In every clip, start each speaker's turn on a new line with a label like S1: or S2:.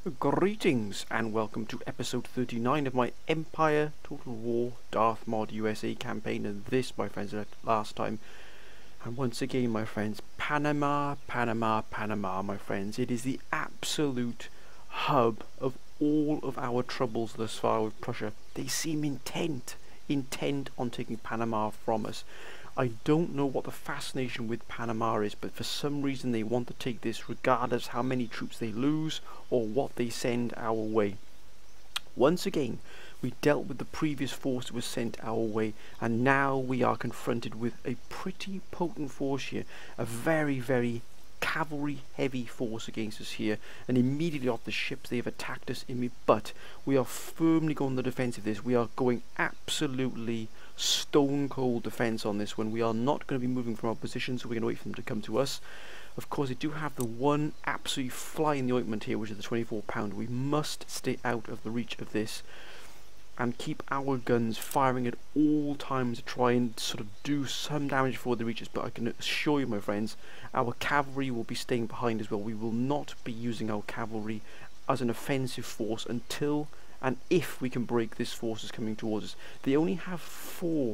S1: Greetings and welcome to episode 39 of my Empire Total War Darth Mod USA campaign, and this, my friends, last time. And once again, my friends, Panama, my friends. It is the absolute hub of all of our troubles thus far with Prussia. They seem intent on taking Panama from us. I don't know what the fascination with Panama is, but for some reason they want to take this regardless how many troops they lose or what they send our way. Once again, we dealt with the previous force that was sent our way, and now we are confronted with a pretty potent force here. A very cavalry heavy force against us here, and immediately off the ships they have attacked us but we are firmly going on the defensive. We are going absolutely stone cold defense on this one. We are not going to be moving from our position, so we're going to wait for them to come to us. Of course, they do have the one absolutely fly in the ointment here, which is the 24 pounder. We must stay out of the reach of this and keep our guns firing at all times to try and sort of do some damage before they reach us. But I can assure you, my friends, our cavalry will be staying behind as well. We will not be using our cavalry as an offensive force until and if we can break this force that's coming towards us. They only have four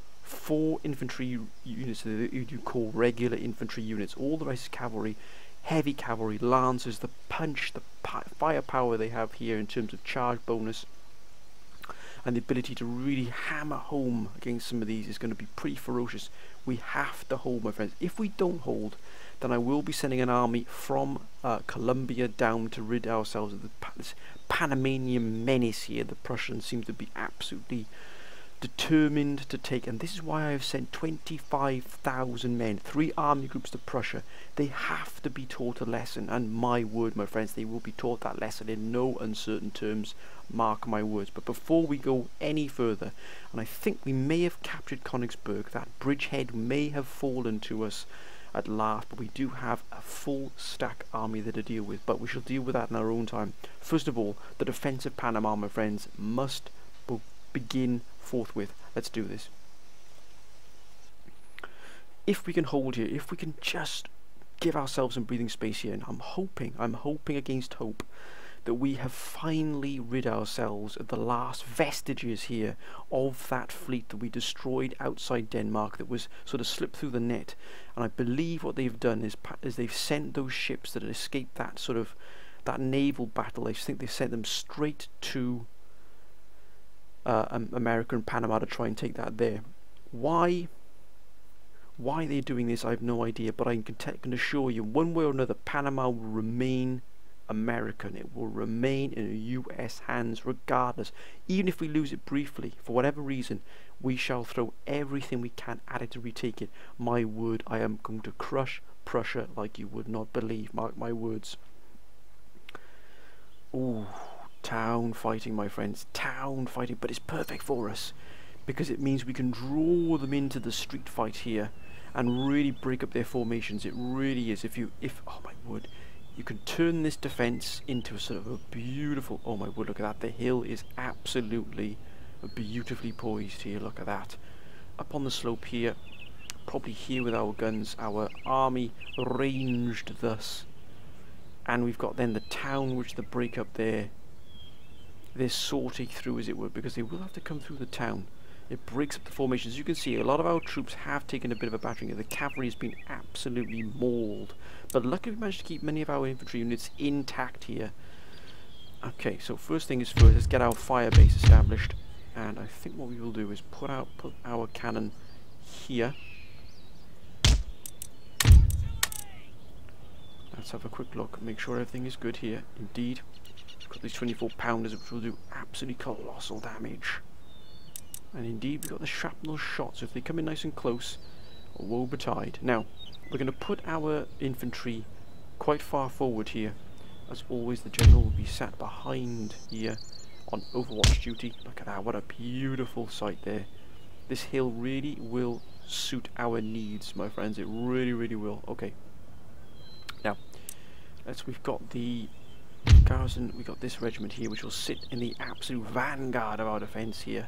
S1: infantry units that you call regular infantry units. All the rest is cavalry, heavy cavalry, lancers. The punch, the firepower they have here in terms of charge bonus and the ability to really hammer home against some of these is going to be pretty ferocious. We have to hold, my friends. If we don't hold, then I will be sending an army from Colombia down to rid ourselves of this Panamanian menace here. The Prussians seem to be absolutely determined to take, and this is why I have sent 25,000 men, 3 army groups to Prussia. They have to be taught a lesson, and my word, my friends, they will be taught that lesson in no uncertain terms, mark my words. But before we go any further, and I think we may have captured Königsberg, that bridgehead may have fallen to us at last, but we do have a full stack army there to deal with, but we shall deal with that in our own time. First of all, the defense of Panama, my friends, must begin forthwith. Let's do this. If we can hold here, if we can just give ourselves some breathing space here, and I'm hoping against hope that we have finally rid ourselves of the last vestiges here of that fleet that we destroyed outside Denmark, that was sort of slipped through the net. And I believe what they've done is they've sent those ships that had escaped that sort of that naval battle. I think they've sent them straight to America and Panama to try and take that there. Why they're doing this, I have no idea, but I can assure you, one way or another, Panama will remain American. It will remain in US hands regardless. Even if we lose it briefly, for whatever reason, we shall throw everything we can at it to retake it. My word, I am going to crush Prussia like you would not believe. Mark my words. Ooh. Town fighting, my friends, town fighting, but it's perfect for us because it means we can draw them into the street fight here and really break up their formations. It really is. Oh my word, you can turn this defense into a sort of a beautiful, oh my word, look at that. The hill is absolutely beautifully poised here. Look at that. Up on the slope here, probably here with our guns, our army ranged thus, and we've got then the town which the break up there. They're sorting through, as it were, because they will have to come through the town. It breaks up the formations. As you can see, a lot of our troops have taken a bit of a battering. The cavalry has been absolutely mauled, but luckily we managed to keep many of our infantry units intact here. Okay, so first thing is first, let's get our fire base established, and I think what we will do is put our cannon here. Let's have a quick look, make sure everything is good here. Indeed. Got these 24 pounders which will do absolutely colossal damage, and indeed we've got the shrapnel shot, so if they come in nice and close, woe betide. Now we're going to put our infantry quite far forward here. As always, the general will be sat behind here on overwatch duty. Look at that, what a beautiful sight there. This hill really will suit our needs, my friends, it really will. Okay, now we've got the garrison, we got this regiment here which will sit in the absolute vanguard of our defense here.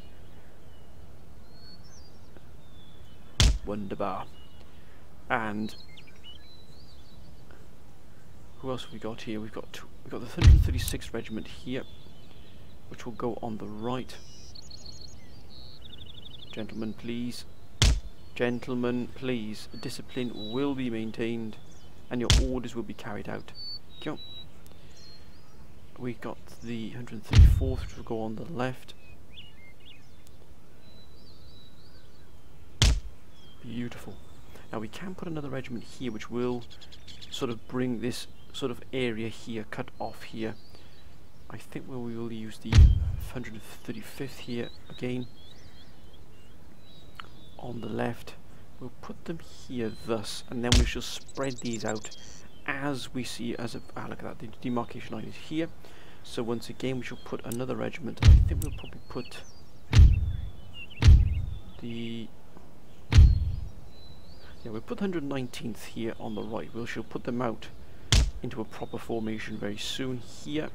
S1: Wunderbar. And who else have we got here? We've got we've got the 136th Regiment here, which will go on the right. Gentlemen, please. Gentlemen, please. Discipline will be maintained and your orders will be carried out. Go. We got the 134th, which will go on the left. Beautiful. Now we can put another regiment here, which will sort of bring this sort of area here cut off here. I think we will use the 135th here again. On the left, we'll put them here thus, and then we shall spread these out as we see as a look at that, the demarcation line is here. So once again we shall put another regiment. I think we'll probably put the we'll put 119th here on the right. We shall put them out into a proper formation very soon here.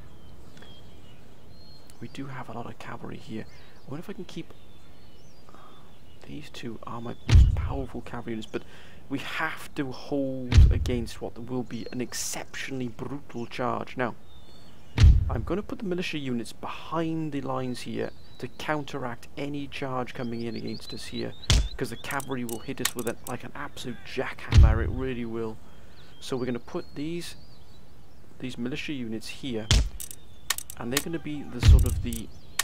S1: We do have a lot of cavalry here. I wonder if I can keep. These two are my most powerful cavalry units, but we have to hold against what will be an exceptionally brutal charge. Now, I'm going to put the militia units behind the lines here to counteract any charge coming in against us here, because the cavalry will hit us with like an absolute jackhammer. It really will. So we're going to put these militia units here, and they're going to be the sort of the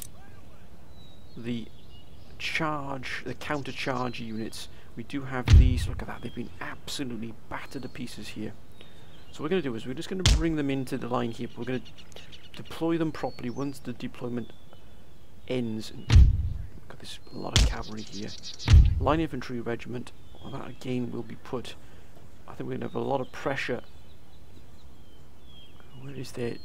S1: counter charge units. We do have these. Look at that, they've been absolutely battered to pieces here. So what we're going to do is we're just going to bring them into the line here. We're going to deploy them properly once the deployment ends. And got this a lot of cavalry here. Line infantry regiment. Well, that again will be put. I think we're going to have a lot of pressure. Where is their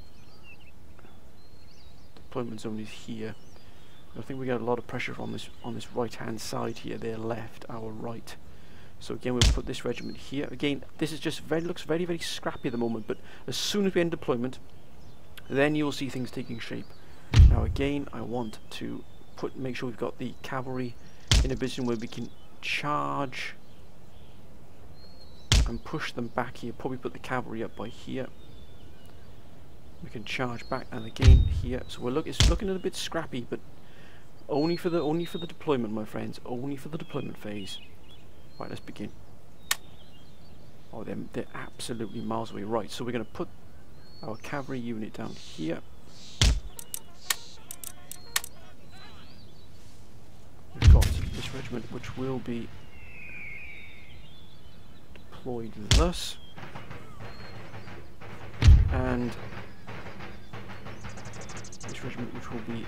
S1: deployment zone? Is here. I think we get a lot of pressure on this right hand side here, their left, our right. So again we'll put this regiment here. Again, this is just looks very, very scrappy at the moment, but as soon as we end deployment, then you'll see things taking shape. Now again, I want to make sure we've got the cavalry in a position where we can charge and push them back here. Probably put the cavalry up by here. We can charge back, and again here. So it's looking a bit scrappy, but only for the deployment, my friends. Only for the deployment phase. Right, let's begin. Oh, they're absolutely miles away. Right, so we're going to put our cavalry unit down here. We've got this regiment, which will be deployed thus, and this regiment, which will be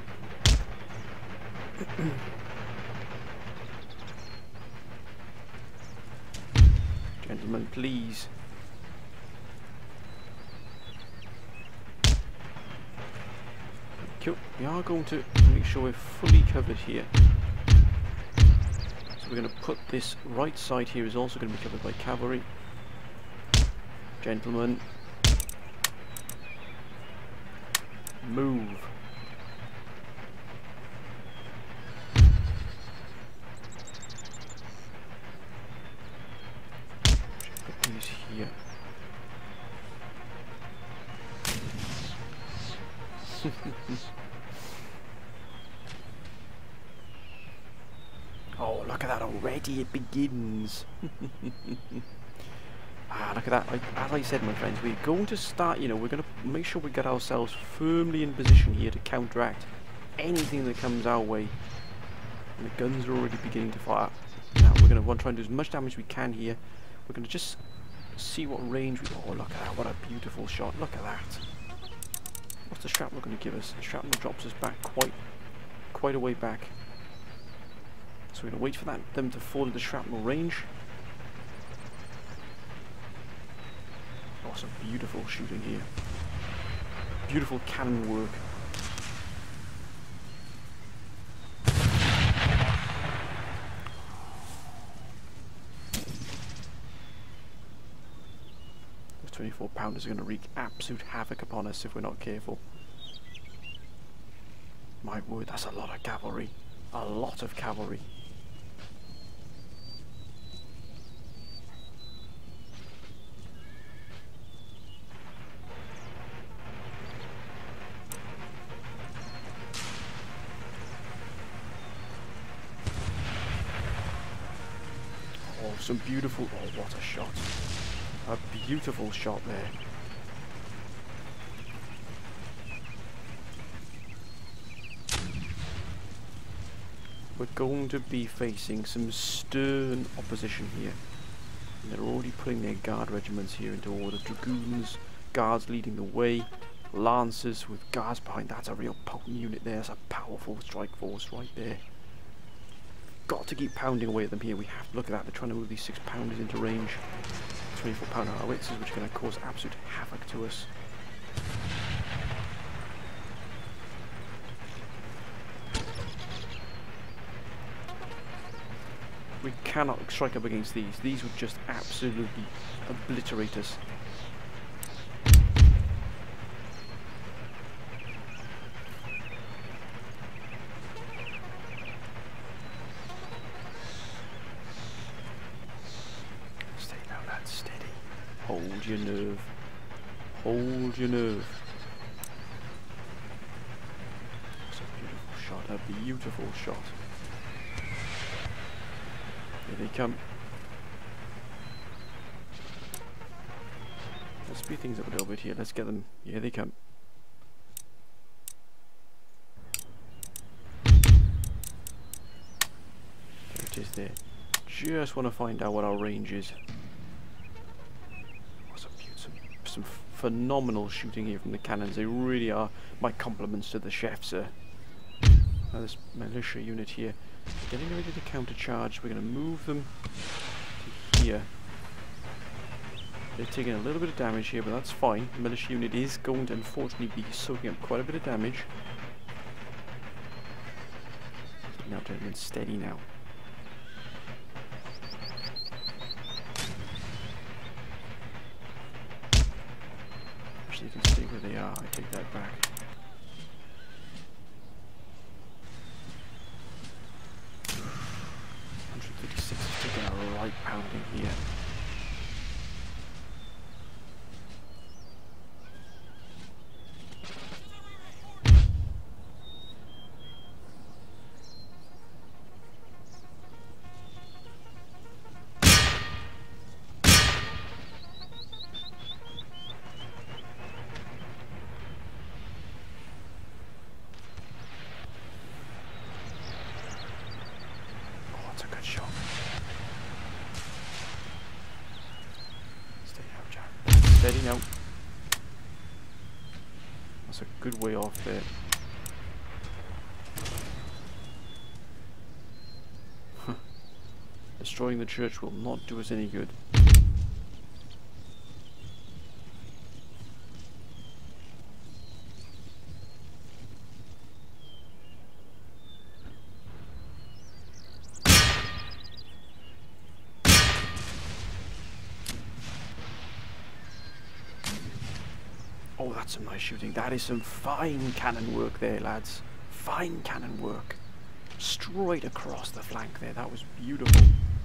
S1: gentlemen, please. Cool. We are going to make sure we're fully covered here. So we're going to put this right side here is also going to be covered by cavalry. Gentlemen, move. Here. Oh, look at that already, it begins. Look at that. As I said, my friends, we're going to start, we're going to make sure we get ourselves firmly in position here to counteract anything that comes our way. And the guns are already beginning to fire. Now we're going to want to try and do as much damage as we can here. We're going to just see what range we... Oh, look at that, what a beautiful shot. Look at that. What's the shrapnel going to give us? The shrapnel drops us back quite a way back. So we're going to wait for them to fall into shrapnel range. Oh, some beautiful shooting here. Beautiful cannon work. Those 24-pounders are going to wreak absolute havoc upon us if we're not careful. My word, that's a lot of cavalry. A lot of cavalry. some beautiful... Oh, what a shot. A beautiful shot there. We're going to be facing some stern opposition here. And they're already putting their guard regiments here into order. Dragoons, guards leading the way. Lancers with guards behind. That's a real potent unit there. That's a powerful strike force right there. Got to keep pounding away at them here. We have to look at that. They're trying to move these 6-pounders into range. 24-pounder howitzers, which are going to cause absolute havoc to us. We cannot strike up against these. These would just absolutely obliterate us. Steady now, lads, steady. Hold your nerve. Hold your nerve. That's a beautiful shot, a beautiful shot. Here they come. Let's speed things up a little bit here. Let's get them. Here they come. There it is there. Just want to find out what our range is. Some phenomenal shooting here from the cannons. They really are. My compliments to the chefs, sir. Now this militia unit here. Getting ready to counter-charge. We're going to move them to here. They're taking a little bit of damage here, but that's fine. The militia unit is going to unfortunately be soaking up quite a bit of damage. Now, gentlemen, steady now. Actually, you can stay where they are. I take that back. 156 is taking a right pounding here. Steady now. That's a good way off there. Destroying the church will not do us any good. Oh, that's some nice shooting. That is some fine cannon work there, lads. Fine cannon work. Straight across the flank there. That was beautiful.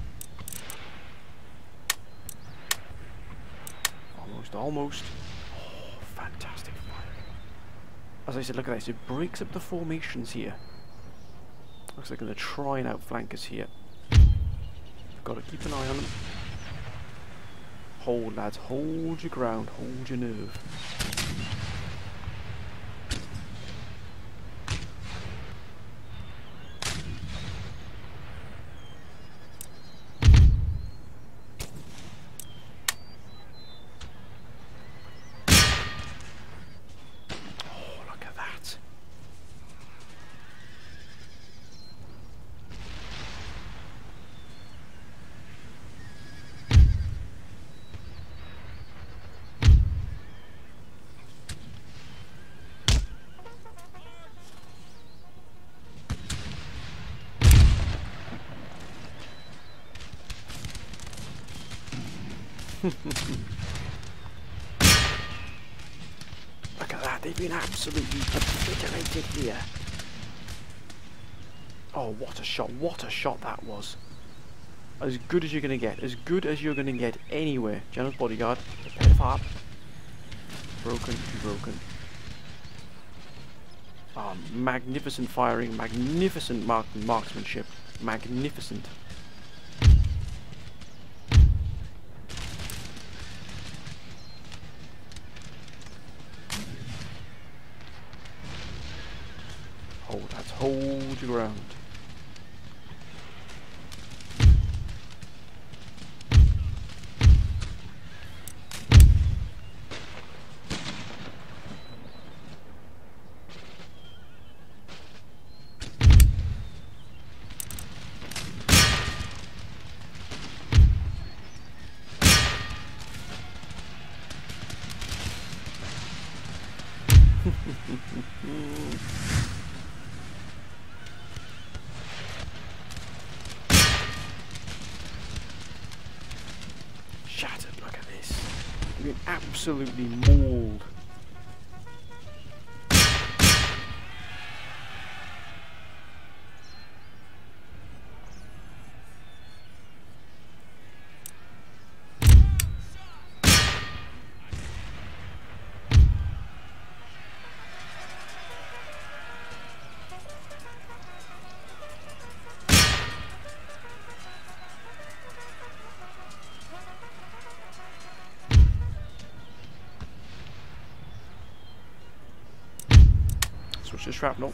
S1: Almost, almost. Oh, fantastic firing. As I said, look at this. It breaks up the formations here. Looks like they're going to try and outflank us here. Got to keep an eye on them. Hold, lads. Hold your ground. Hold your nerve. Look at that, they've been absolutely obliterated here. Oh, what a shot that was. As good as you're going to get, as good as you're going to get anywhere. General's bodyguard, head far. Broken, broken. Magnificent firing, magnificent marksmanship, magnificent. Oh, that's hold your ground. Shattered, look at this. You've been absolutely mauled. Switch to shrapnel.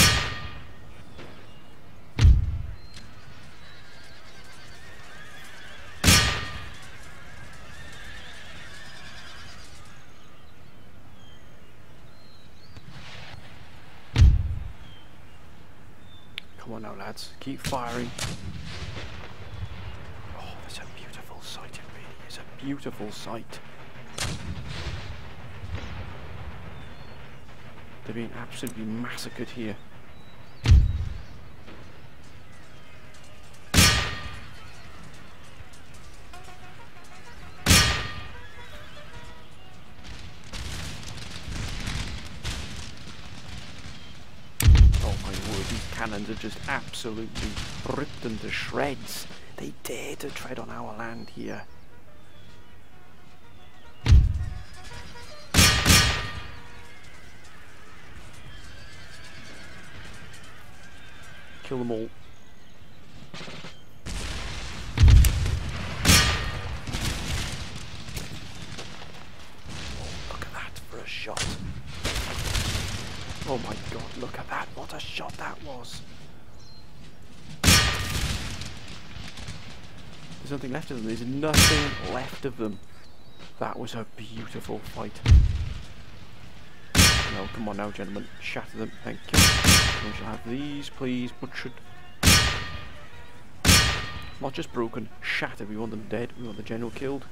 S1: Come on now, lads. Keep firing. Oh, it's a beautiful sight. It really is a beautiful sight. They're being absolutely massacred here. Oh my word, these cannons are just absolutely ripped them to shreds. They dare to tread on our land here. Kill them all. Oh, look at that for a shot. Oh my god, look at that. What a shot that was. There's nothing left of them. There's nothing left of them. That was a beautiful fight. No, come on now, gentlemen. Shatter them. Thank you. We shall have these, please, butchered. Not just broken, shattered. We want them dead. We want the general killed.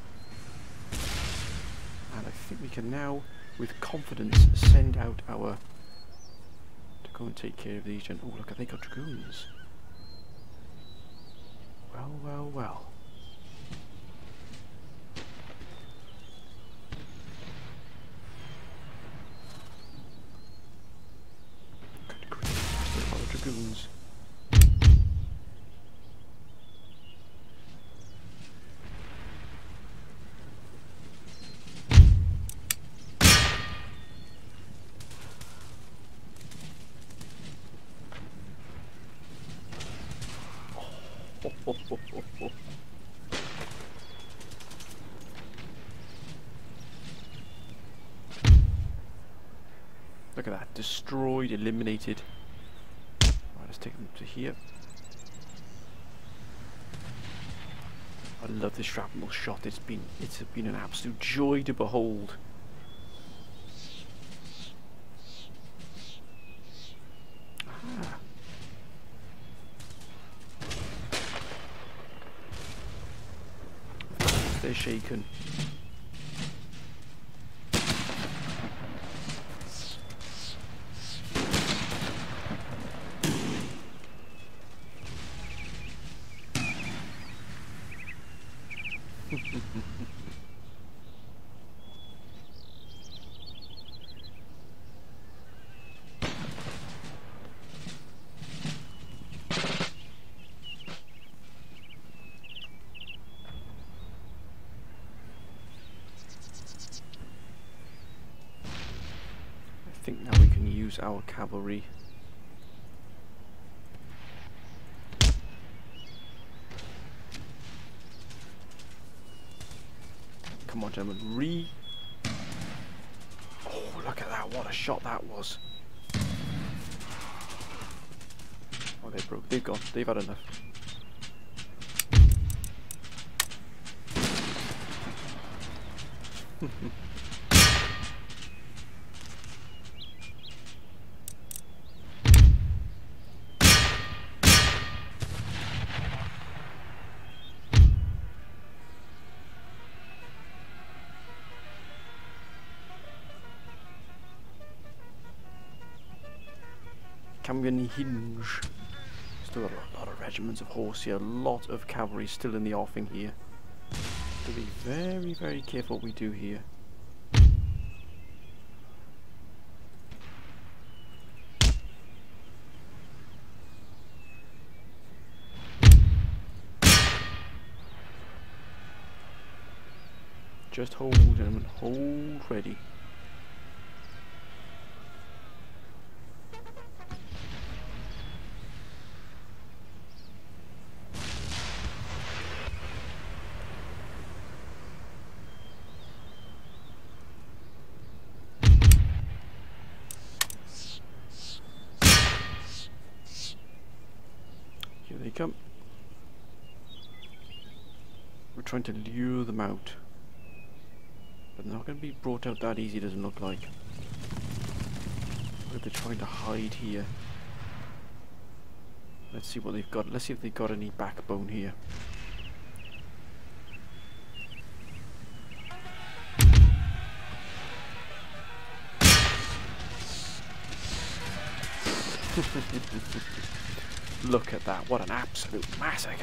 S1: And I think we can now, with confidence, send out our... to go and take care of these gen... Oh, look, they got dragoons. Well, well, well. Dragoons. Look at that, destroyed, eliminated. Right, let's take them to here. I love this shrapnel shot. It's been an absolute joy to behold. Ah. They're shaken. I think now we can use our cavalry. Come on, gentlemen, Oh, look at that, what a shot that was. Oh, they're broke. They've gone. They've had enough. Camgany Hinge. Still got a lot of regiments of horse here, a lot of cavalry still in the offing here. To be very, very careful what we do here. Just hold, gentlemen, hold ready. Here they come. We're trying to lure them out. But they're not going to be brought out that easy, doesn't look like. Look, they're trying to hide here. Let's see what they've got. Let's see if they've got any backbone here. Look at that, what an absolute massacre.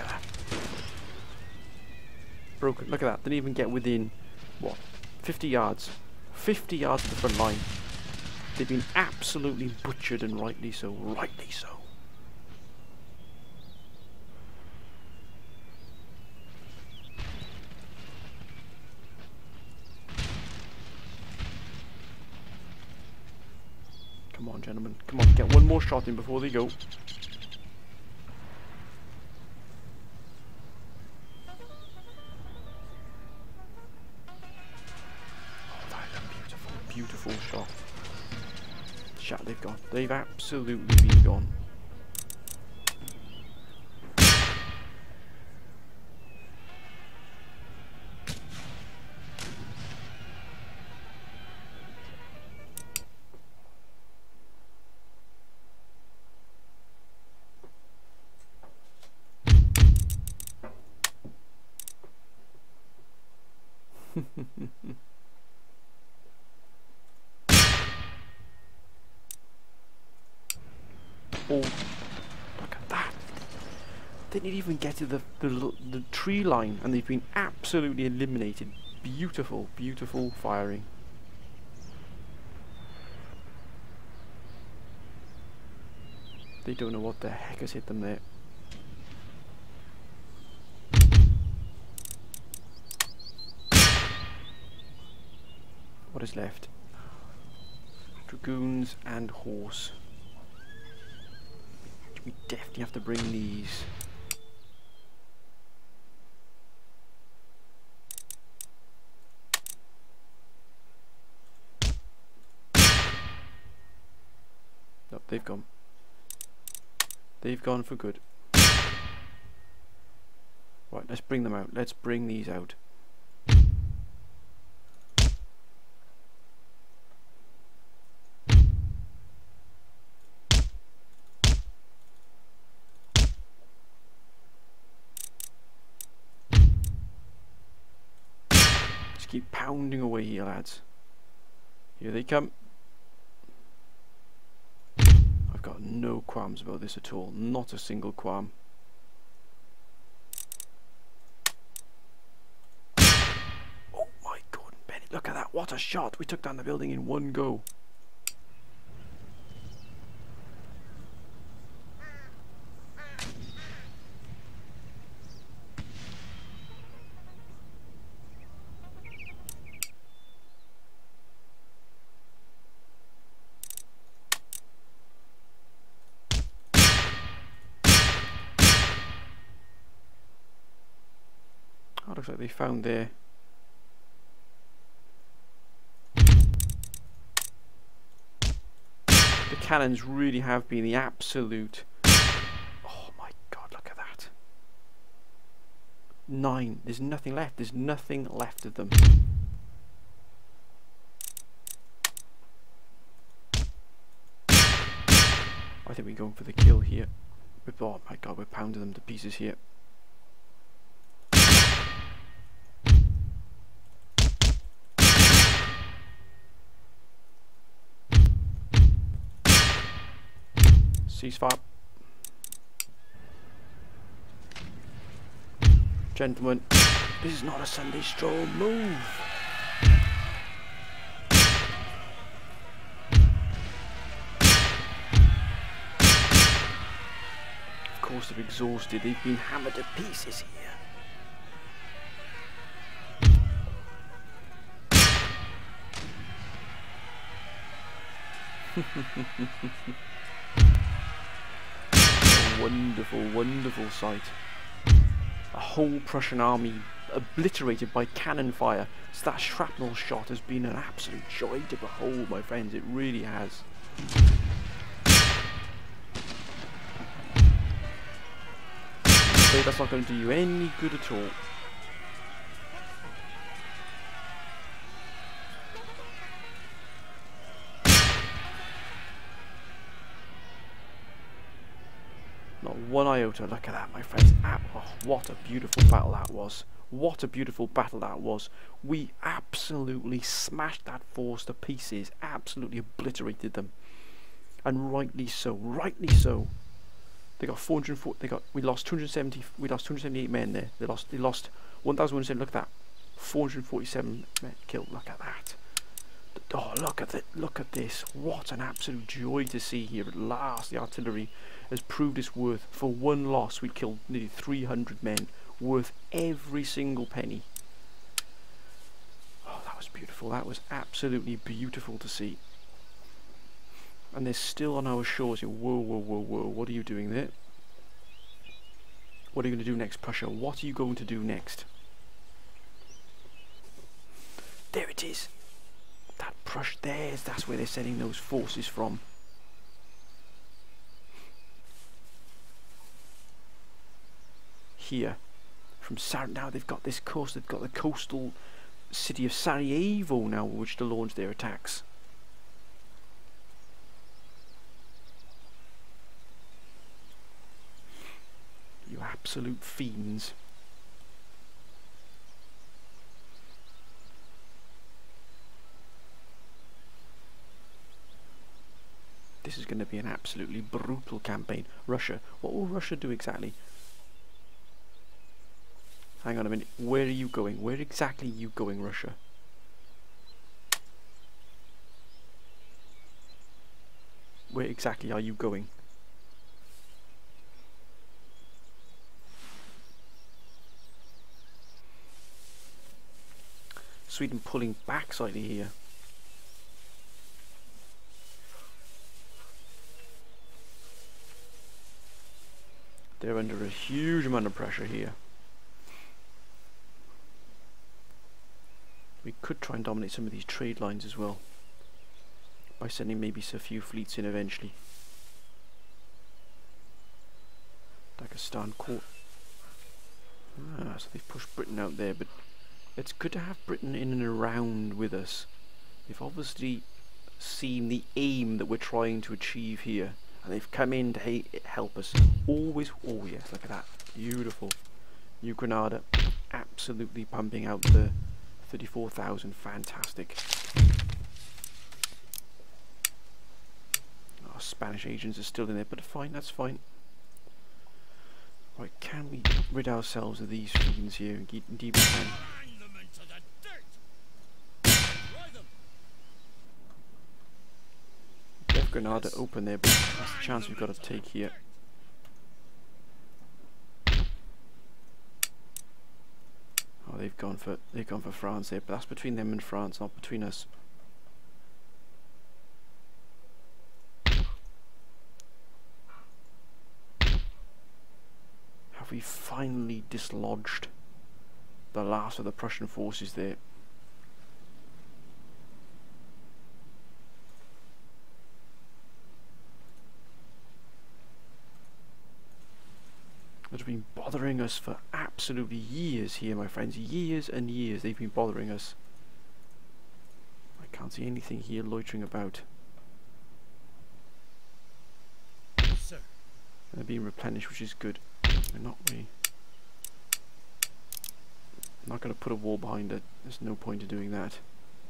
S1: Broken, look at that, didn't even get within, what, 50 yards. 50 yards of the front line. They've been absolutely butchered, and rightly so, rightly so. Come on, gentlemen, come on, get one more shot in before they go. Beautiful shot. Shot they've gone. They've absolutely been gone. Oh, look at that. They didn't even get to the tree line, and they've been absolutely eliminated. Beautiful, beautiful firing. They don't know what the heck has hit them there. What is left? Dragoons and horse. We definitely have to bring these. Nope, they've gone. They've gone for good. Right, let's bring them out. Let's bring these out. Keep pounding away here, lads. Here they come. I've got no qualms about this at all. Not a single qualm. Oh my God, Benny, look at that. What a shot. We took down the building in one go. Looks like they found their the cannons really have been the absolute 9. There's nothing left. There's nothing left of them. I think we're going for the kill here. Oh my god, we're pounding them to pieces here. Ceasefire. Gentlemen, this is not a Sunday stroll. Move! Of course they're exhausted. They've been hammered to pieces here. A wonderful, wonderful sight. A whole Prussian army obliterated by cannon fire. So that shrapnel shot has been an absolute joy to behold, my friends. It really has. So that's not going to do you any good at all. Not one iota. Look at that, my friends. Oh, what a beautiful battle that was. What a beautiful battle that was. We absolutely smashed that force to pieces. Absolutely obliterated them. And rightly so. Rightly so. They got 440. We lost 270. We lost 278 men there. They lost 1,170. Look at that. 447 men killed. Look at that. Oh, look at it. Look at this. What an absolute joy to see here. At last, the artillery has proved its worth. For one loss, we killed nearly 300 men. Worth every single penny. Oh, that was beautiful. That was absolutely beautiful to see. And they're still on our shores. Whoa, whoa, whoa, whoa. What are you doing there? What are you going to do next, Prussia? What are you going to do next? There it is. That Prussia, that's where they're sending those forces from. Here. Now they've got this coast, they've got the coastal city of Sarajevo now, which to launch their attacks. You absolute fiends. This is going to be an absolutely brutal campaign. Russia, what will Russia do exactly? Hang on a minute, where are you going? Where exactly are you going, Russia? Where exactly are you going? Sweden pulling back slightly here. They're under a huge amount of pressure here. We could try and dominate some of these trade lines as well, by sending maybe a few fleets in eventually. Dagestan court. So they've pushed Britain out there, but it's good to have Britain in and around with us. They've obviously seen the aim that we're trying to achieve here, and they've come in to help us. Always, oh yes, look at that, beautiful. New Granada, absolutely pumping out the 34,000, fantastic. Our Spanish agents are still in there, but fine, that's fine. Right, can we rid ourselves of these fiends here? Indeed we can. Left Granada open there, but that's the chance we've got to take here. Oh, they've gone for France there, but that's between them and France, not between us. Have we finally dislodged the last of the Prussian forces there? That's been bothering us for absolutely years here, my friends. Years and years they've been bothering us. I can't see anything here loitering about.
S2: Sir.
S1: They're being replenished, which is good. They're not really. I'm not going to put a wall behind it. There's no point in doing that.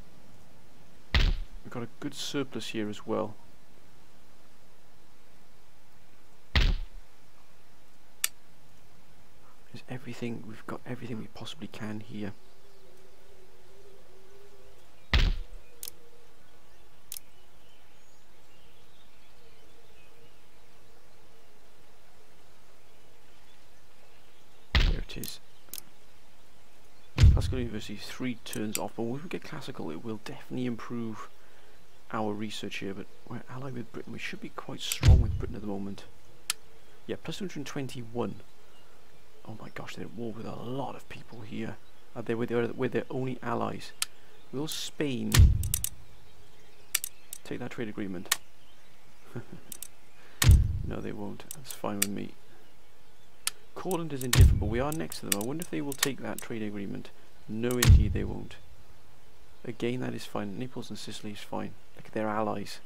S1: We've got a good surplus here as well. There's everything. We've got everything we possibly can here. There it is. Classical University 3 turns off, but when we get classical it will definitely improve our research here, but we're allied with Britain. We should be quite strong with Britain at the moment. Yeah, plus 221. Oh my gosh, they're at war with a lot of people here. We're their only allies. Will Spain take that trade agreement? No, they won't. That's fine with me. Courland is indifferent, but we are next to them. I wonder if they will take that trade agreement. No, indeed, they won't. Again, that is fine. Naples and Sicily is fine. Like, they're allies.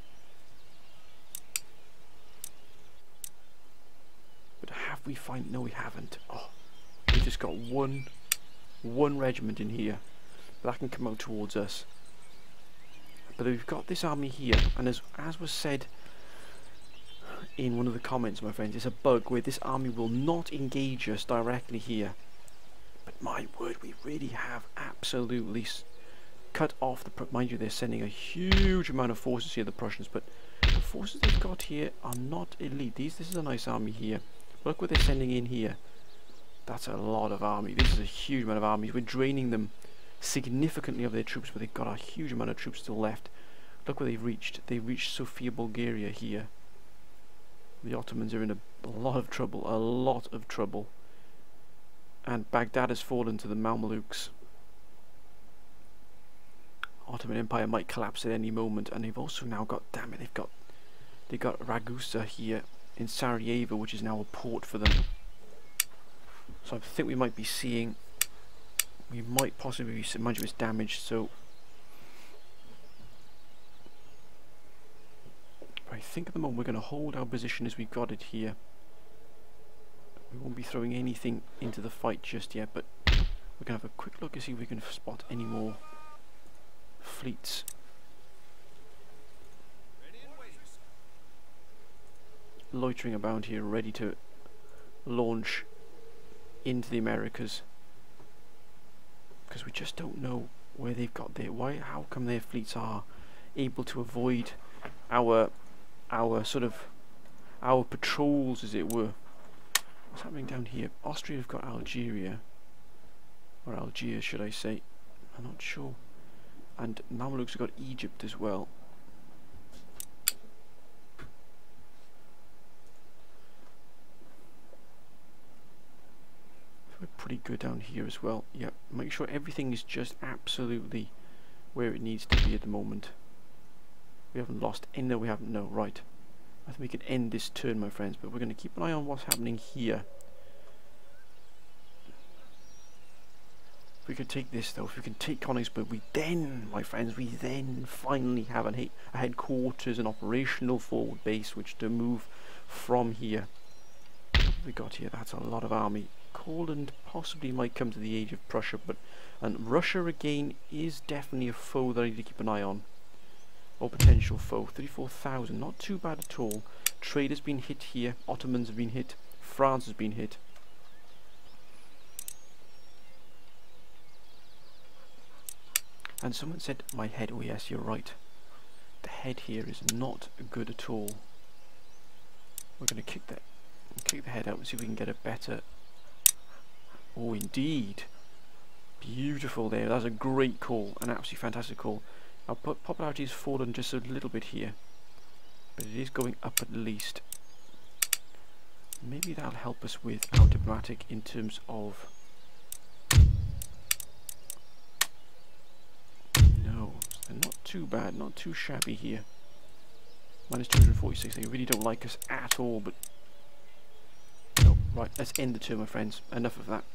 S1: But have we find? No, we haven't. Oh, we just got one regiment in here. That can come out towards us. But we've got this army here, and as was said in one of the comments, my friends, it's a bug where this army will not engage us directly here. But my word, we really have absolutely cut off the... Mind you, they're sending a huge amount of forces here, the Prussians, but the forces they've got here are not elite. This is a nice army here. Look what they're sending in here. That's a lot of army. This is a huge amount of armies. We're draining them significantly of their troops, but they've got a huge amount of troops still left. Look where they've reached. They've reached Sofia, Bulgaria here. The Ottomans are in a lot of trouble. A lot of trouble. And Baghdad has fallen to the Mamelukes. Ottoman Empire might collapse at any moment, and they've also now got, damn it, they've got Ragusa here in Sarajevo, which is now a port for them. So I think we might be seeing, we might possibly be, mind you, it's damaged, so I think at the moment we're going to hold our position as we've got it here. We won't be throwing anything into the fight just yet, but we're going to have a quick look to see if we can spot any more fleets. Loitering about here, ready to launch into the Americas, because we just don't know where they've got their, how come their fleets are able to avoid our patrols, as it were. What's happening down here? Austria have got Algeria, or Algiers should I say, I'm not sure, and Mamelukes have got Egypt as well. We're pretty good down here as well. Yeah, make sure everything is just absolutely where it needs to be at the moment. We haven't lost any. No, we haven't. No, right. I think we can end this turn, my friends, but we're going to keep an eye on what's happening here. If we can take this, though, if we can take Königsberg, we then, my friends, we then finally have a headquarters, an operational forward base, which to move from here. What have we got here? That's a lot of army. Courland possibly might come to the age of Prussia, and Russia again is definitely a foe that I need to keep an eye on. Or potential foe. 34,000, not too bad at all. Trade has been hit here. Ottomans have been hit. France has been hit. And someone said, my head, oh yes, you're right. The head here is not good at all. We're going to kick the head out and see if we can get a better... Oh, indeed. Beautiful there. That's a great call. An absolutely fantastic call. Our popularity has fallen just a little bit here, but it is going up at least. Maybe that'll help us with our diplomatic in terms of... No, they're not too bad, not too shabby here. Minus 246, they really don't like us at all, but... No, Right, let's end the turn, my friends. Enough of that.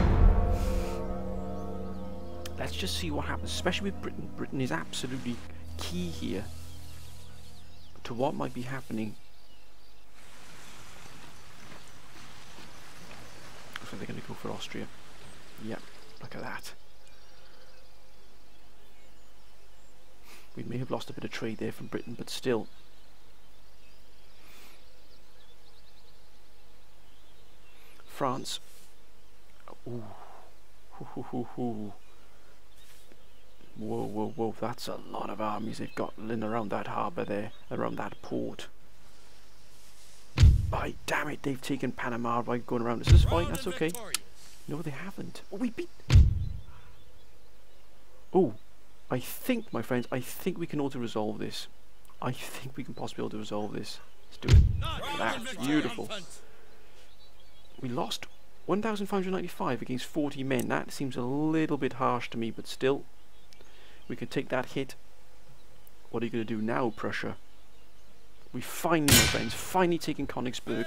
S1: Let's just see what happens, especially with Britain. Britain is absolutely key here to what might be happening. So they're going to go for Austria. Yep, look at that. We may have lost a bit of trade there from Britain, but still. France. Ooh. Whoa, whoa, whoa. That's a lot of armies they've got in around that harbour there, around that port. By damn it, they've taken Panama by going around. This is fine, that's okay. No, they haven't. Oh, we beat... Oh, I think, my friends, I think we can auto-resolve this. I think we can possibly auto-resolve this. Let's do it. That's beautiful. We lost 1,595 against 40 men. That seems a little bit harsh to me, but still, we can take that hit. What are you going to do now, Prussia? We finally, my friends, finally taken Königsberg.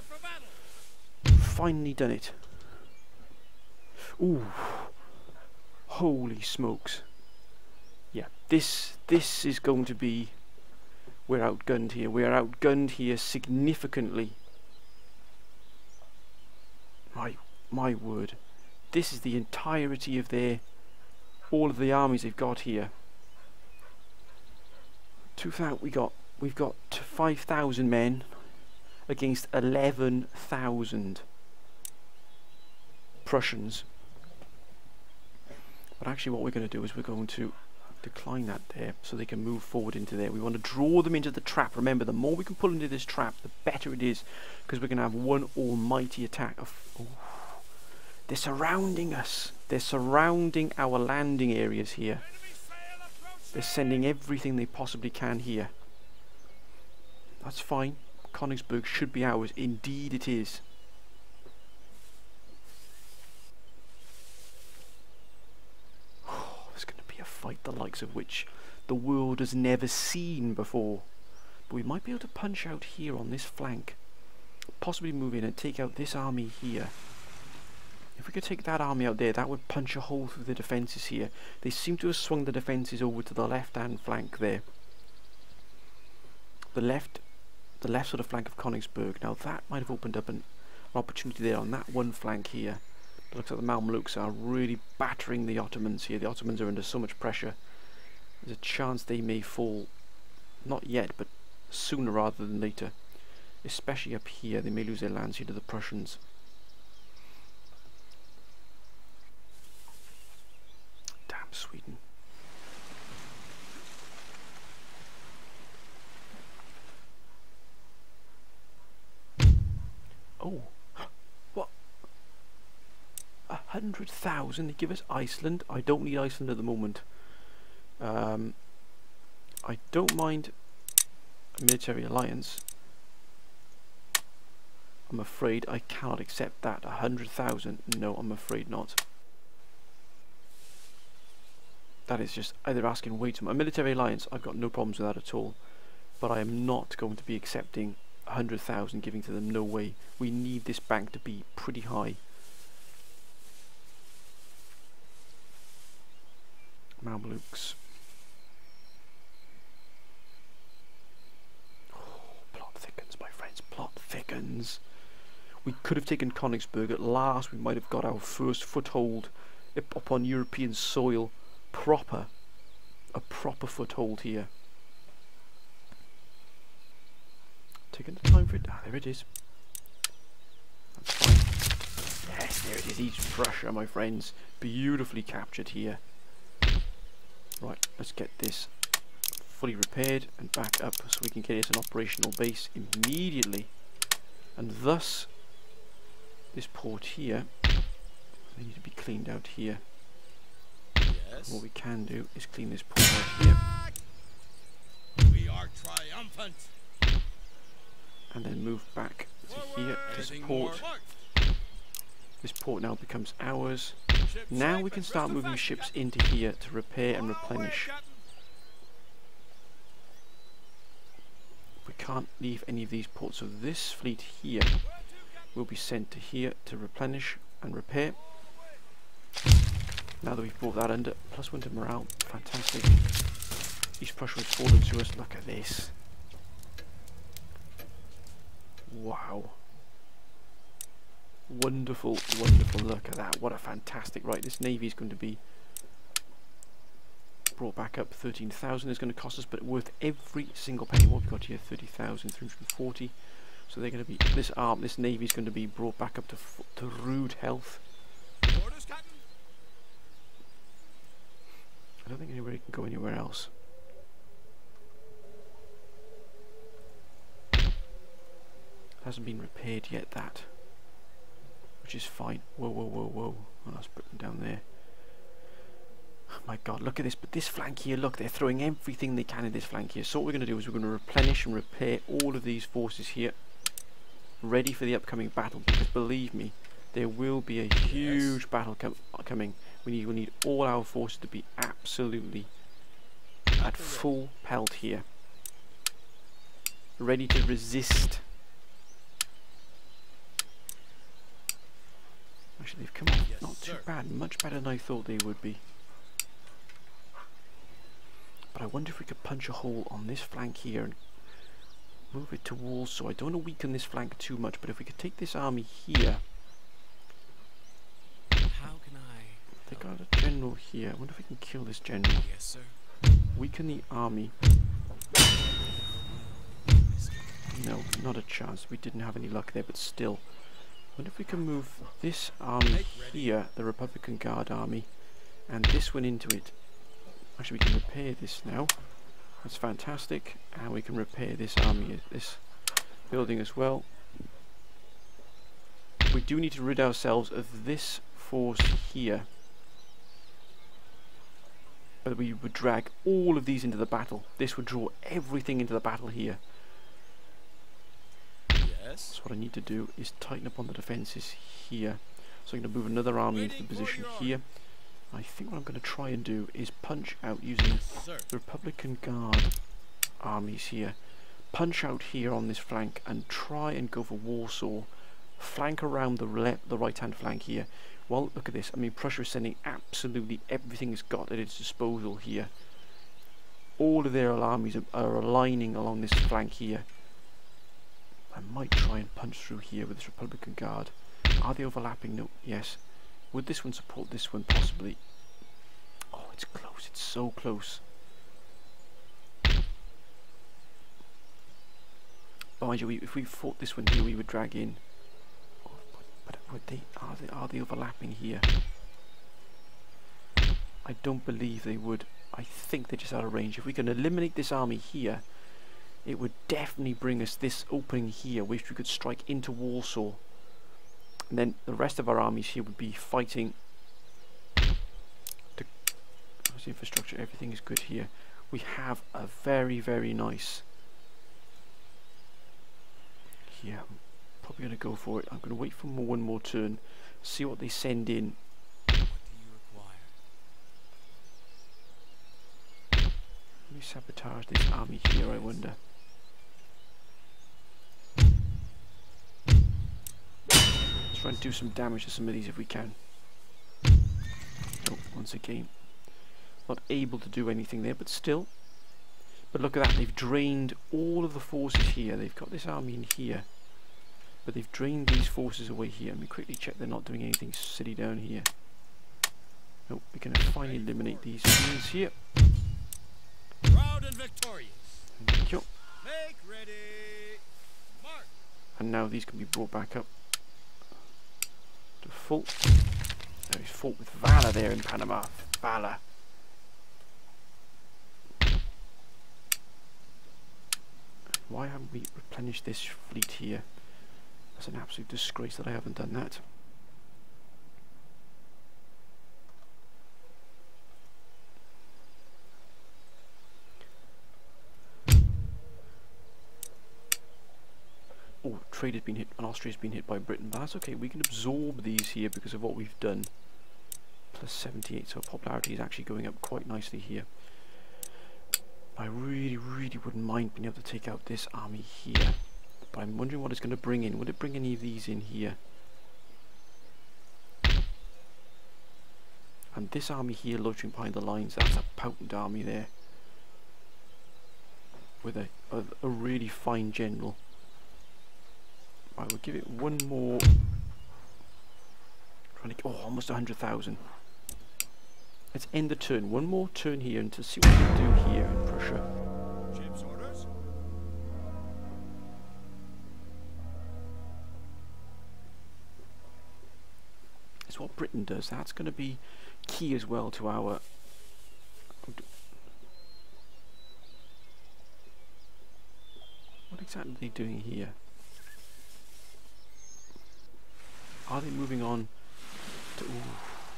S1: Finally done it. Ooh. Holy smokes. Yeah, this is going to be... We're outgunned here. We are outgunned here significantly. My word. This is the entirety of their... all of the armies they've got here. 2,000, we've got 5,000 men against 11,000 Prussians. But actually what we're going to do is we're going to decline that there so they can move forward into there. We want to draw them into the trap. Remember, the more we can pull into this trap, the better it is, because we're going to have one almighty attack of... Oh, they're surrounding us. They're surrounding our landing areas here. They're sending everything they possibly can here. That's fine. Königsberg should be ours. Indeed it is. There's going to be a fight the likes of which the world has never seen before. But we might be able to punch out here on this flank. Possibly move in and take out this army here. If we could take that army out there, that would punch a hole through the defences here. They seem to have swung the defences over to the left-hand flank there. The left sort of flank of Königsberg. Now that might have opened up an opportunity there on that one flank here. It looks like the Mamluks are really battering the Ottomans here. The Ottomans are under so much pressure. There's a chance they may fall. Not yet, but sooner rather than later. Especially up here. They may lose their lands here to the Prussians. Sweden. Oh, what? 100,000? They give us Iceland. I don't need Iceland at the moment. I don't mind a military alliance. I'm afraid I cannot accept that. 100,000? No, I'm afraid not. That is just either asking way too much. A military alliance, I've got no problems with that at all. But I am not going to be accepting 100,000 giving to them. No way. We need this bank to be pretty high. Mamluks. Oh, plot thickens, my friends. Plot thickens. We could have taken Königsberg. At last we might have got our first foothold upon European soil. A proper foothold here. Taking the time for it. Ah, there it is. That's fine. Yes, there it is. East Prussia, my friends. Beautifully captured here. Right, let's get this fully repaired and back up so we can get it an operational base immediately. And thus, this port here, they need to be cleaned out here. What we can do is clean this port out here.
S2: We are triumphant.
S1: And then move back to here to support. This port now becomes ours. Now we can start moving ships into here to repair and replenish. We can't leave any of these ports, so this fleet here will be sent to here to replenish and repair. Now that we've brought that under, +1 to morale, fantastic. East Prussia has fallen to us. Look at this. Wow. Wonderful, wonderful. Look at that. What a fantastic. Right, this navy is going to be brought back up. 13,000 is going to cost us, but worth every single penny. What we've got here, 30,340. So they're going to be, this navy is going to be brought back up to rude health.
S2: Orders, Captain.
S1: I don't think anybody can go anywhere else. It hasn't been repaired yet, that. Which is fine. Whoa, whoa, whoa, whoa. Oh, that's Britain down there. Oh my god, look at this. But this flank here, look, they're throwing everything they can in this flank here. So what we're going to do is we're going to replenish and repair all of these forces here. Ready for the upcoming battle. Because believe me, there will be a huge battle coming. We will need all our forces to be absolutely at full pelt here. Ready to resist. Actually, they've come off not too bad. Much better than I thought they would be. But I wonder if we could punch a hole on this flank here and move it to Warsaw. I don't want to weaken this flank too much, but if we could take this army here.
S2: How can I?
S1: They got a general here. I wonder if we can kill this general.
S2: Yes, sir.
S1: Weaken the army. No, not a chance. We didn't have any luck there, but still. I wonder if we can move this army here, the Republican Guard army, and this one into it. Actually, we can repair this now. That's fantastic. And we can repair this army, this building as well. We do need to rid ourselves of this force here. But we would drag all of these into the battle. This would draw everything into the battle here.
S2: Yes.
S1: So what I need to do is tighten up on the defences here. So I'm going to move another army into the position here. I think what I'm going to try and do is punch out using the Republican Guard armies here. Punch out here on this flank and try and go for Warsaw. Flank around the right hand flank here. Well, look at this. I mean, Prussia is sending absolutely everything it's got at its disposal here. All of their armies are aligning along this flank here. I might try and punch through here with this Republican Guard. Are they overlapping? No. Yes. Would this one support this one? Possibly. Oh, it's close. It's so close. Mind you, if we fought this one here, we would drag in. Oh, but would they? Are they overlapping here? I don't believe they would. I think they're just out of range. If we can eliminate this army here, it would definitely bring us this opening here, which we could strike into Warsaw. And then the rest of our armies here would be fighting to infrastructure. Everything is good here. We have a very, very nice here. I'm probably going to go for it. I'm going to wait for one more turn, see what they send in.
S2: What do you require?
S1: Let me sabotage this army here, I wonder. Try and do some damage to some of these if we can. Oh, once again, not able to do anything there, but still. But look at that, they've drained all of the forces here. They've got this army in here, but they've drained these forces away here. Let me quickly check they're not doing anything silly down here. Nope, we can finally eliminate these units here.
S2: Proud and victorious.
S1: Thank you.
S2: Make ready. March.
S1: And now these can be brought back up to full. There he's fought with valor there in Panama. Valor. Why haven't we replenished this fleet here? That's an absolute disgrace that I haven't done that. Oh, trade has been hit, and Austria's been hit by Britain, but that's okay. We can absorb these here because of what we've done. Plus 78, so popularity is actually going up quite nicely here. I really, really wouldn't mind being able to take out this army here. But I'm wondering what it's going to bring in. Would it bring any of these in here? And this army here loitering behind the lines, that's a potent army there. With a really fine general. I will give it one more. Almost 100,000. Let's end the turn. One more turn here and to see what we can do here in Prussia.
S2: Ship's orders.
S1: It's what Britain does. That's going to be key as well to our. What exactly are they doing here? Are they moving on to... Ooh.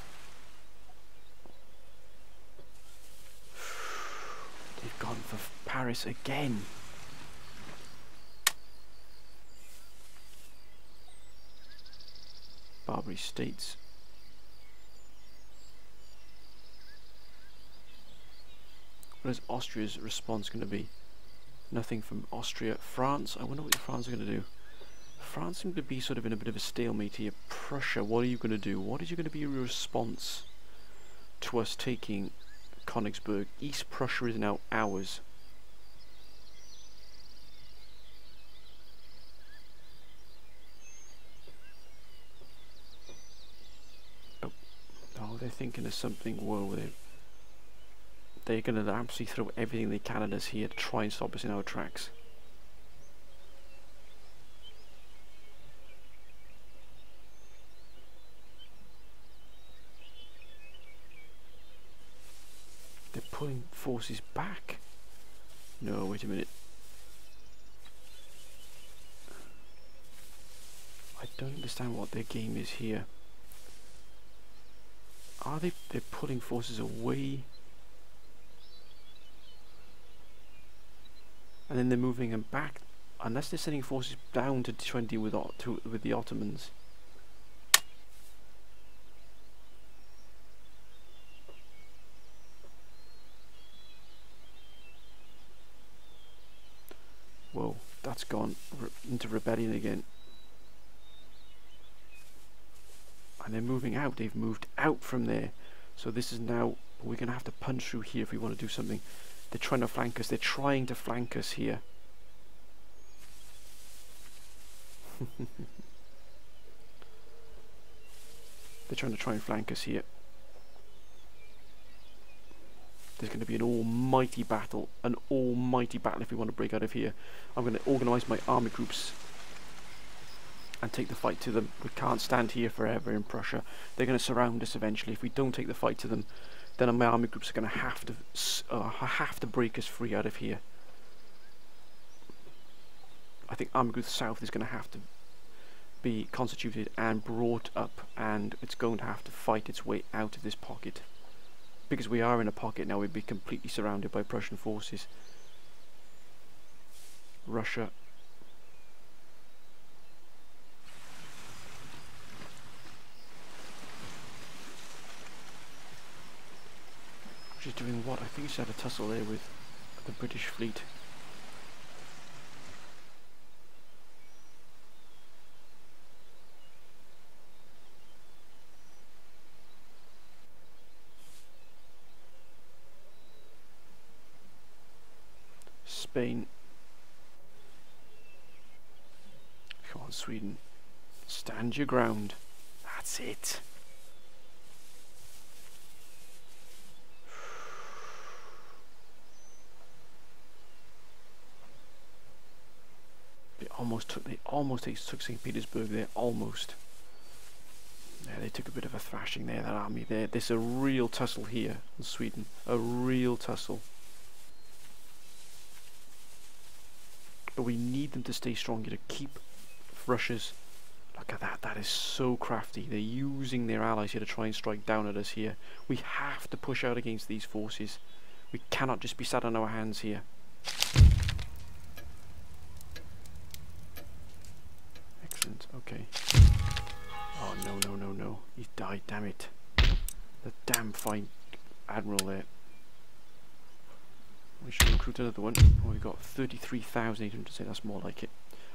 S1: They've gone for Paris again. Barbary States. What is Austria's response going to be? Nothing from Austria. France, I wonder what France are going to do. France seems to be sort of in a bit of a stalemate here. Prussia, what are you going to do? What is going to be your response to us taking Königsberg? East Prussia is now ours. Oh, they're thinking of something. Whoa, they're going to absolutely throw everything they can at us here to try and stop us in our tracks. They're pulling forces back. No, wait a minute. I don't understand what their game is here. Are they're pulling forces away? And then they're moving them back, unless they're sending forces down to 20 with the Ottomans. Whoa, that's gone into rebellion again. And they're moving out. They've moved out from there. So this is now, we're going to have to punch through here if we want to do something. They're trying to flank us. They're trying to flank us here. They're trying to flank us here. There's going to be an almighty battle. An almighty battle if we want to break out of here. I'm going to organise my army groups and take the fight to them. We can't stand here forever in Prussia. They're going to surround us eventually. If we don't take the fight to them, then my army groups are going to have to break us free out of here. I think Army Group South is going to have to be constituted and brought up, and it's going to have to fight its way out of this pocket. Because we are in a pocket now, we'd be completely surrounded by Prussian forces. Russia. She's doing what? I think she had a tussle there with the British fleet. Spain. Come on, Sweden. Stand your ground. That's it. They almost took St. Petersburg there, almost. Yeah, they took a bit of a thrashing there, that army there. There's a real tussle here in Sweden. A real tussle. But we need them to stay strong here to keep Russia's... Look at that, that is so crafty. They're using their allies here to try and strike down at us here. We have to push out against these forces. We cannot just be sat on our hands here. Excellent, okay. Oh no, no, no, no. He's died, damn it. The damn fine admiral there. We should recruit another one. Oh, we've got 33,800, that's more like it.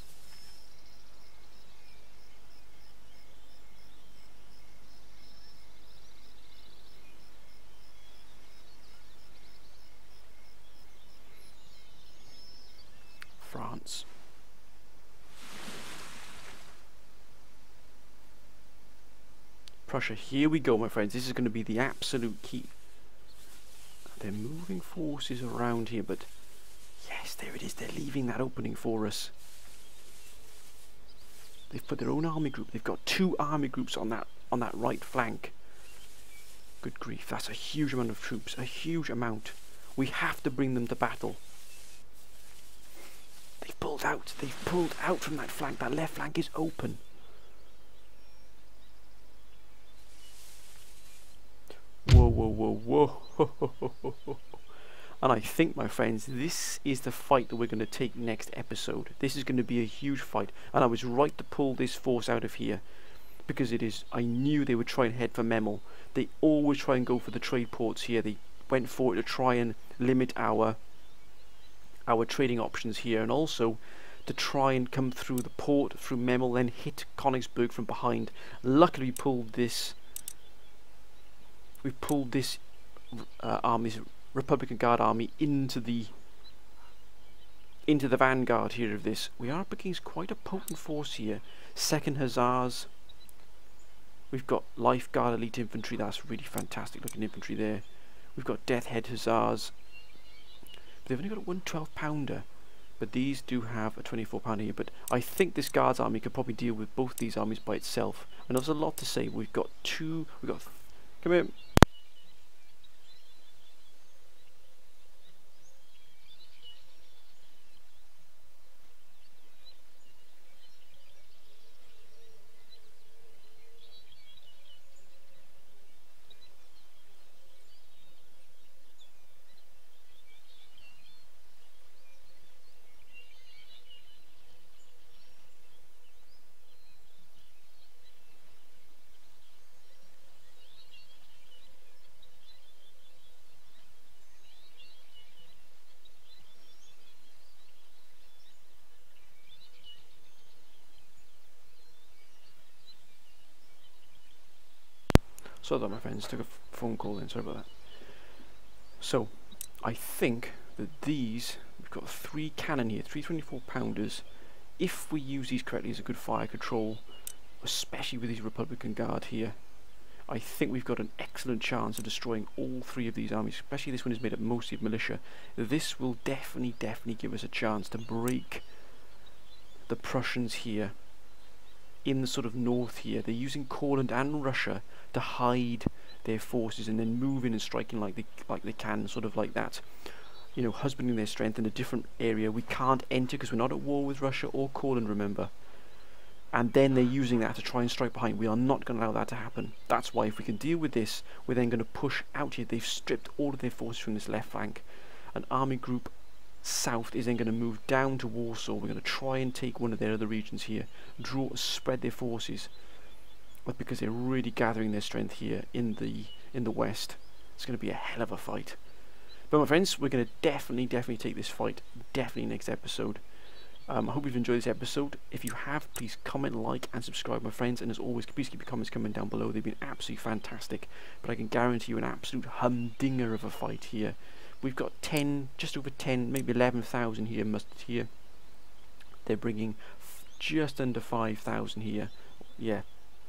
S1: France. Prussia, here we go, my friends. This is going to be the absolute key. They're moving forces around here, but yes, there it is. They're leaving that opening for us. They've put their own army group. They've got 2 army groups on that right flank. Good grief, that's a huge amount of troops, a huge amount. We have to bring them to battle. They've pulled out from that flank. That left flank is open. Whoa, whoa, whoa, whoa. And I think, my friends, this is the fight that we're going to take next episode. This is going to be a huge fight. And I was right to pull this force out of here. Because I knew they would try and head for Memel. They always try and go for the trade ports here. They went for it to try and limit our trading options here. And also to try and come through the port, through Memel, then hit Königsberg from behind. Luckily we pulled this army's Republican Guard army into the vanguard here of this. We are up against quite a potent force here. 2nd Hussars. We've got Life Guard Elite Infantry. That's really fantastic looking infantry there. We've got Death Head Hussars. They've only got a 112-pounder, but these do have a 24-pounder here. But I think this Guards army could probably deal with both these armies by itself. And there's a lot to say. Come here. So that, my friends, took a phone call in, sorry about that. So, I think that we've got 3 cannon here, 3 24-pounders. If we use these correctly as a good fire control, especially with these Republican Guard here, I think we've got an excellent chance of destroying all 3 of these armies, especially this one is made up mostly of militia. This will definitely give us a chance to break the Prussians here in the sort of north here. They're using Courland and Russia to hide their forces and then move in and striking like they can, sort of like that, you know, husbanding their strength in a different area. We can't enter because we're not at war with Russia or Courland, remember. And then they're using that to try and strike behind. We are not going to allow that to happen. That's why if we can deal with this, we're then going to push out here. They've stripped all of their forces from this left flank. An army group south is then going to move down to Warsaw. We're going to try and take one of their other regions here, spread their forces, but because they're really gathering their strength here in the west. It's going to be a hell of a fight. But my friends, we're going to definitely take this fight next episode. I hope you've enjoyed this episode. If you have, please comment, like and subscribe, my friends, and as always, please keep your comments coming down below. They've been absolutely fantastic, but I can guarantee you an absolute humdinger of a fight here. We've got just over 10, maybe 11,000 here mustered here. They're bringing just under 5,000 here. Yeah,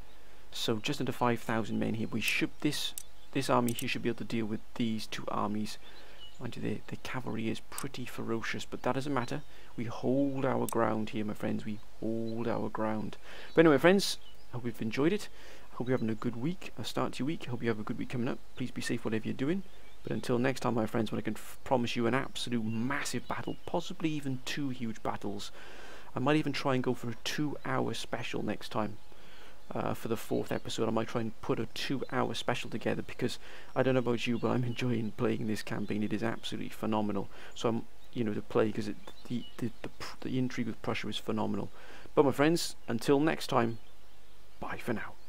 S1: so just under 5,000 men here. This army here should be able to deal with these 2 armies. Mind you, the cavalry is pretty ferocious, but that doesn't matter. We hold our ground here, my friends. We hold our ground. But anyway, friends, I hope you've enjoyed it. I hope you're having a good week, a start to your week. I hope you have a good week coming up. Please be safe whatever you're doing. But until next time, my friends, when I can promise you an absolute massive battle, possibly even 2 huge battles. I might even try and go for a 2-hour special next time. For the 4th episode, I might try and put a 2-hour special together, because I don't know about you, but I'm enjoying playing this campaign. It is absolutely phenomenal. So I'm, to play, because the intrigue with Prussia is phenomenal. But my friends, until next time, bye for now.